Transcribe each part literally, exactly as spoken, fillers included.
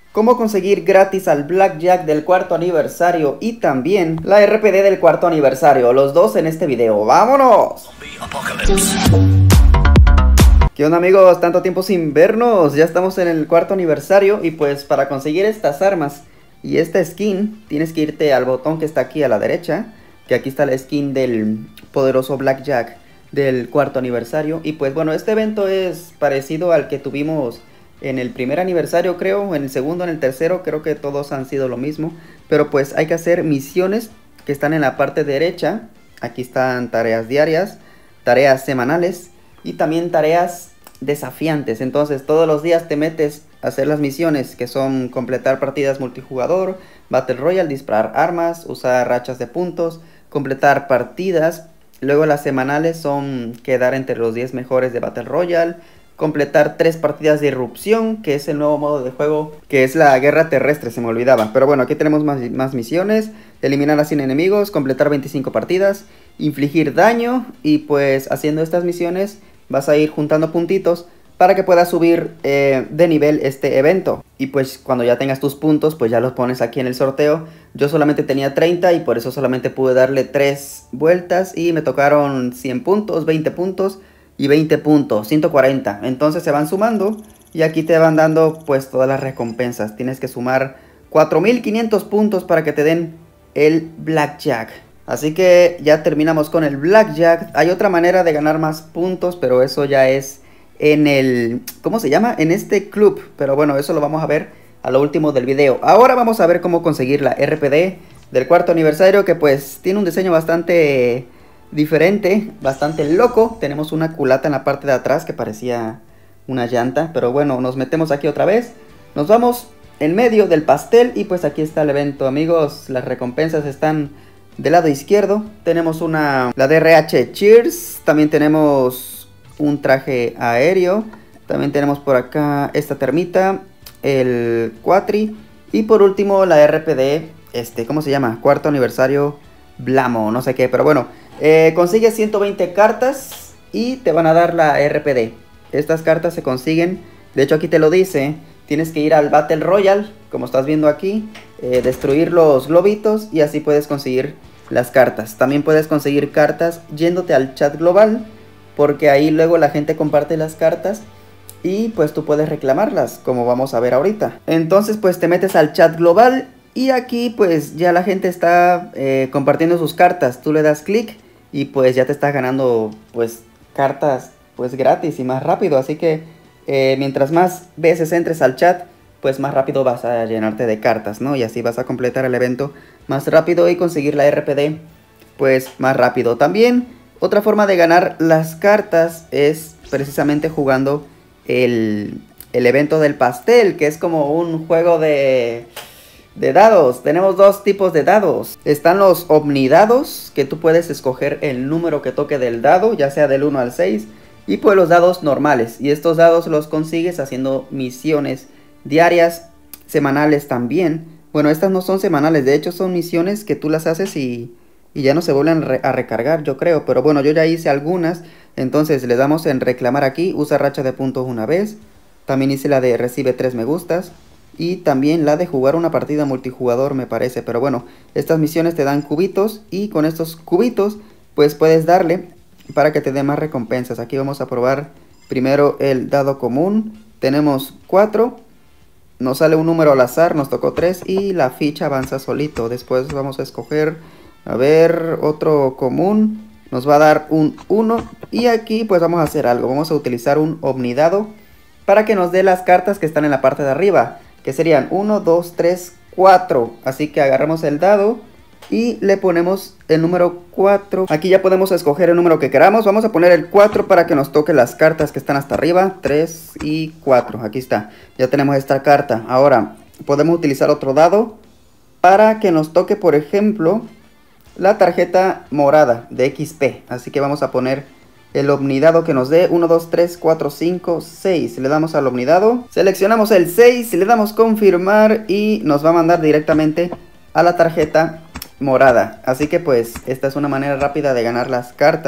cómo conseguir gratis al Blackjack del cuarto aniversario y también la R P D del cuarto aniversario, los dos en este video. ¡Vámonos! ¿Qué onda amigos? Tanto tiempo sin vernos, ya estamos en el cuarto aniversario y pues para conseguir estas armas y esta skin tienes que irte al botón que está aquí a la derecha, que aquí está la skin del poderoso Blackjack del cuarto aniversario. Y pues bueno, este evento es parecido al que tuvimos en el primer aniversario, creo, en el segundo, en el tercero, creo que todos han sido lo mismo. Pero pues hay que hacer misiones que están en la parte derecha. Aquí están tareas diarias, tareas semanales y también tareas desafiantes. Entonces todos los días te metes a hacer las misiones, que son completar partidas multijugador, Battle Royale, disparar armas, usar rachas de puntos, completar partidas. Luego las semanales son quedar entre los diez mejores de Battle Royale, completar tres partidas de irrupción, que es el nuevo modo de juego, que es la guerra terrestre, se me olvidaba. Pero bueno, aquí tenemos más, más misiones, eliminar a cien enemigos, completar veinticinco partidas, infligir daño. Y pues haciendo estas misiones vas a ir juntando puntitos para que puedas subir eh, de nivel este evento. Y pues cuando ya tengas tus puntos, pues ya los pones aquí en el sorteo. Yo solamente tenía treinta y por eso solamente pude darle tres vueltas y me tocaron cien puntos, veinte puntos y veinte puntos, ciento cuarenta. Entonces se van sumando y aquí te van dando pues todas las recompensas. Tienes que sumar cuatro mil quinientos puntos para que te den el Blackjack. Así que ya terminamos con el Blackjack. Hay otra manera de ganar más puntos, pero eso ya es en el... ¿cómo se llama? En este club. Pero bueno, eso lo vamos a ver a lo último del video. Ahora vamos a ver cómo conseguir la R P D del cuarto aniversario, que pues tiene un diseño bastante diferente, bastante loco. Tenemos una culata en la parte de atrás que parecía una llanta. Pero bueno, nos metemos aquí otra vez. Nos vamos en medio del pastel y pues aquí está el evento, amigos. Las recompensas están del lado izquierdo. Tenemos una... la D R H Cheers. También tenemos un traje aéreo. También tenemos por acá esta termita, el Quatri. Y por último la R P D, este, ¿cómo se llama? Cuarto aniversario Blamo, no sé qué. Pero bueno, eh, consigues ciento veinte cartas y te van a dar la R P D. Estas cartas se consiguen, de hecho aquí te lo dice. Tienes que ir al Battle Royale, como estás viendo aquí, eh, destruir los globitos y así puedes conseguir las cartas. También puedes conseguir cartas yéndote al chat global, porque ahí luego la gente comparte las cartas y pues tú puedes reclamarlas, como vamos a ver ahorita. Entonces pues te metes al chat global y aquí pues ya la gente está eh, compartiendo sus cartas. Tú le das clic y pues ya te estás ganando pues cartas pues gratis y más rápido. Así que eh, mientras más veces entres al chat, pues más rápido vas a llenarte de cartas, ¿no? Y así vas a completar el evento más rápido y conseguir la R P D pues más rápido. También otra forma de ganar las cartas es precisamente jugando el, el evento del pastel, que es como un juego de, de dados. Tenemos dos tipos de dados. Están los omnidados, que tú puedes escoger el número que toque del dado, ya sea del uno al seis. Y pues los dados normales. Y estos dados los consigues haciendo misiones diarias, semanales también. Bueno, estas no son semanales, de hecho son misiones que tú las haces y... y ya no se vuelven re a recargar, yo creo. Pero bueno, yo ya hice algunas. Entonces le damos en reclamar aquí. Usa racha de puntos una vez. También hice la de recibe tres me gustas. Y también la de jugar una partida multijugador, me parece. Pero bueno, estas misiones te dan cubitos. Y con estos cubitos pues puedes darle para que te dé más recompensas. Aquí vamos a probar primero el dado común. Tenemos cuatro. Nos sale un número al azar, nos tocó tres. Y la ficha avanza solito. Después vamos a escoger... a ver, otro común. Nos va a dar un uno. Y aquí pues vamos a hacer algo. Vamos a utilizar un omnidado para que nos dé las cartas que están en la parte de arriba, que serían uno, dos, tres, cuatro. Así que agarramos el dado y le ponemos el número cuatro. Aquí ya podemos escoger el número que queramos. Vamos a poner el cuatro para que nos toque las cartas que están hasta arriba. tres y cuatro. Aquí está. Ya tenemos esta carta. Ahora podemos utilizar otro dado para que nos toque, por ejemplo, la tarjeta morada de X P. Así que vamos a poner el omnidado que nos dé uno, dos, tres, cuatro, cinco, seis. Le damos al omnidado, seleccionamos el seis, le damos confirmar y nos va a mandar directamente a la tarjeta morada. Así que pues esta es una manera rápida de ganar las cartas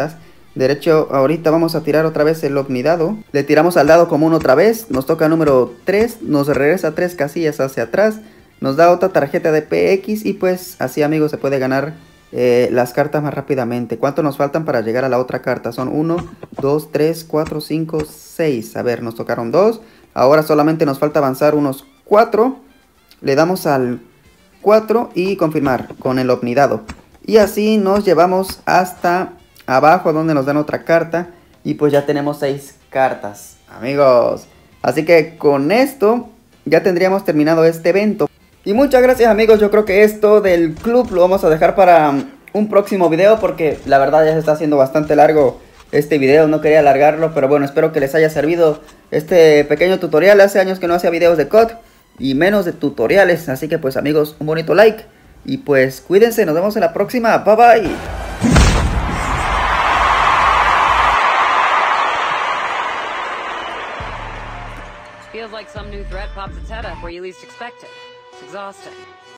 Derecho, ahorita vamos a tirar otra vez el omnidado. Le tiramos al dado común otra vez. Nos toca número tres. Nos regresa tres casillas hacia atrás. Nos da otra tarjeta de P X. Y pues así, amigos, se puede ganar eh, las cartas más rápidamente. ¿Cuánto nos faltan para llegar a la otra carta? Son uno, dos, tres, cuatro, cinco, seis. A ver, nos tocaron dos. Ahora solamente nos falta avanzar unos cuatro. Le damos al cuatro y confirmar con el omnidado. Y así nos llevamos hasta abajo donde nos dan otra carta. Y pues ya tenemos seis cartas, amigos. Así que con esto ya tendríamos terminado este evento. Y muchas gracias, amigos. Yo creo que esto del club lo vamos a dejar para un próximo video, porque la verdad ya se está haciendo bastante largo este video. No quería alargarlo, pero bueno, espero que les haya servido este pequeño tutorial. Hace años que no hacía videos de C O D y menos de tutoriales. Así que pues, amigos, un bonito like. Y pues cuídense, nos vemos en la próxima. Bye bye. Feels like some new threat pops its head up where you least expect it. It's exhausting.